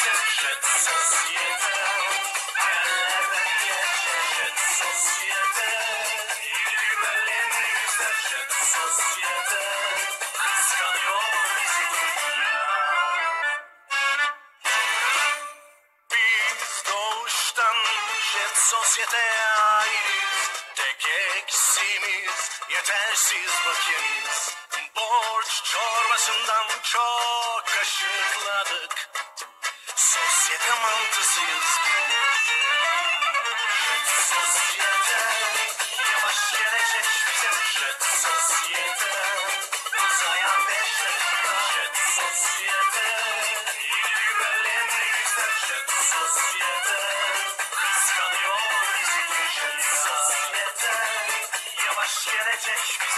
jet sosyete, hayallerden geçer jet sosyete, güvenli bizler jet sosyete, kıskanıyor bizi dünya. Biz doğuştan jet sosyeteye aitiz. Tek eksiğimiz yetersiz bakiyemiz. Borç çorbasından çok kaşıkladık. Sosyete mantısıyız biz. Jet sosyete, yavaş gelecek bize jet sosyete. Uzayan 5 dakika jet sosyete. Güvenli bizler jet sosyete. Kıskanıyor bizi jet sosyete. Yavaş gelecek